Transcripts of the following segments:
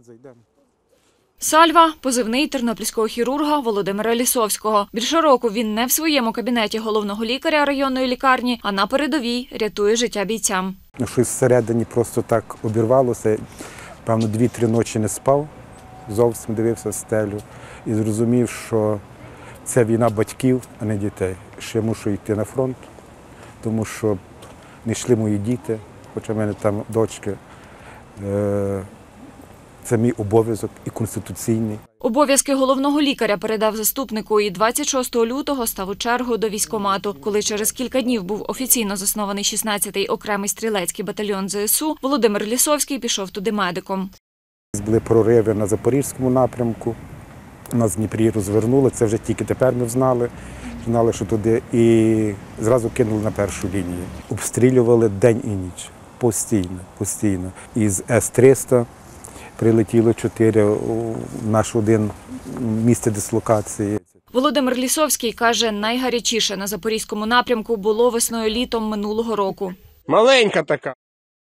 Сальва – позивний тернопільського хірурга Володимира Лісовського. Більше року він не в своєму кабінеті головного лікаря районної лікарні, а на передовій рятує життя бійцям. Щось всередині просто так обірвалося. Певно, 2-3 ночі не спав, зовсім дивився в стелю і зрозумів, що це війна батьків, а не дітей. Що я мушу йти на фронт, тому що не йшли мої діти, хоча в мене там дочки. Це мій обов'язок і конституційний. Обов'язки головного лікаря передав заступнику і 26 лютого став у чергу до військкомату. Коли через кілька днів був офіційно заснований 16-й окремий стрілецький батальйон ЗСУ, Володимир Лісовський пішов туди медиком. Були прориви на Запорізькому напрямку, нас в Дніпрі розвернули, це вже тільки тепер ми знали, що туди, і зразу кинули на першу лінію. Обстрілювали день і ніч, постійно. Із С-300 прилетіло 4 в наш один місце дислокації. Володимир Лісовський каже, найгарячіше на Запорізькому напрямку було весною-літом минулого року. Маленька така.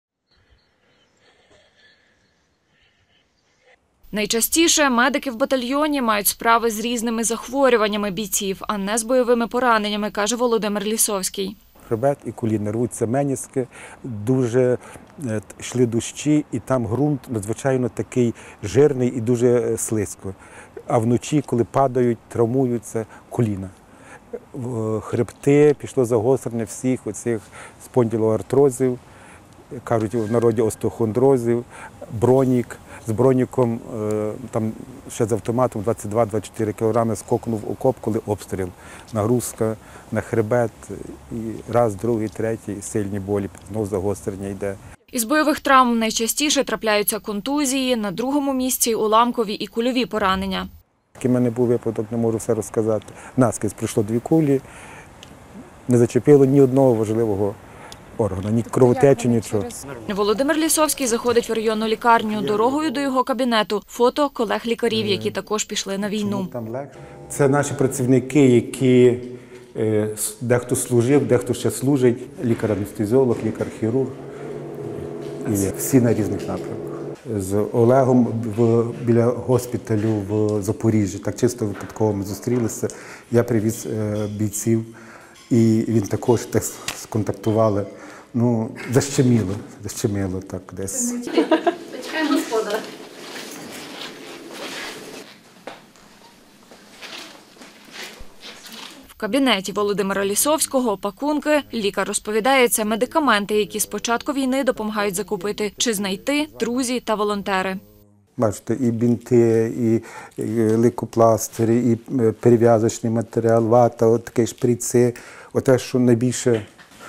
Найчастіше медики в батальйоні мають справи з різними захворюваннями бійців, а не з бойовими пораненнями, каже Володимир Лісовський. Хребет і коліна, рвуться меніски, дуже йшли дощі, і там ґрунт надзвичайно такий жирний і дуже слизько. А вночі, коли падають, травмуються коліна. Хребти, пішло загострення всіх оцих спондилоартрозів, кажуть в народі остеохондрозів, бронік. З броніком, там ще з автоматом 22-24 кілограми скокнув окоп, коли обстріл. Нагрузка на хребет, і раз, другий, третій, сильні болі, знову загострення йде. Із бойових травм найчастіше трапляються контузії, на другому місці – уламкові і кульові поранення. Такий в мене був випадок, не можу все розказати. Наскрізь пройшло 2 кулі, не зачепило ні одного важливого органу, ні кровотечі, нічого. Володимир Лісовський заходить в районну лікарню. Дорогою до його кабінету – фото колег-лікарів, які також пішли на війну. Це наші працівники, які дехто служив, дехто ще служить. Лікар-анестезіолог, лікар-хірург. Всі на різних напрямках. З Олегом біля госпіталю в Запоріжжі, так чисто випадково ми зустрілися. Я привіз бійців, і він також так сконтактували. Ну, защеміло так десь. Почекаємо господара. В кабінеті Володимира Лісовського пакунки. Лікар розповідає, це медикаменти, які з початку війни допомагають закупити чи знайти друзі та волонтери. Бачите, і бінти, і лейкопластирі, і перев'язочний матеріал, вата, от такі шприци. Оте, що найбільше.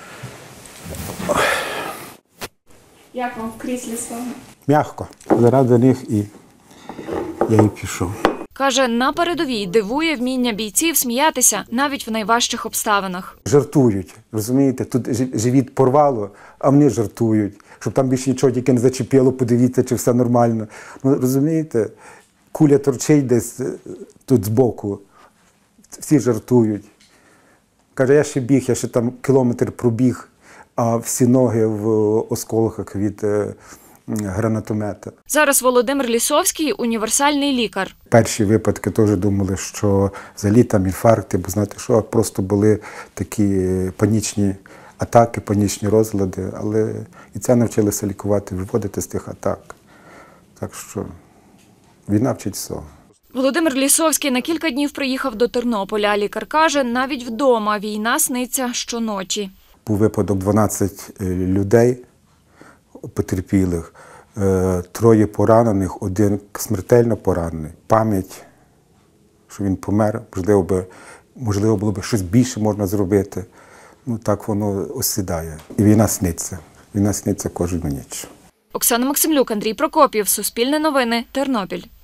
Як вам в кріслі стало? М'яко. Заради них я і пішов. Каже, на передовій дивує вміння бійців сміятися навіть в найважчих обставинах. Жартують, розумієте? Тут живіт порвало, а вони жартують. Щоб там більше нічого тільки не зачепило, подивіться, чи все нормально. Ну, розумієте? Куля торчить десь тут збоку. Всі жартують. Каже, я ще біг, я ще там кілометр пробіг, а всі ноги в осколках від гранатомета. Зараз Володимир Лісовський – універсальний лікар. Перші випадки теж думали, що взагалі там інфаркти, бо знаєте, що просто були такі панічні атаки, панічні розлади, але і це навчилися лікувати, виводити з тих атак. Так що війна вчить всього. Володимир Лісовський на кілька днів приїхав до Тернополя. Лікар каже, навіть вдома війна сниться щоночі. Був випадок 12 людей потерпілих, 3 поранених, 1 смертельно поранений. Пам'ять, що він помер, можливо було б щось більше можна зробити. Ну так воно осідає. І війна сниться кожну ніч. Оксана Максимлюк, Андрій Прокопів, Суспільне новини, Тернопіль.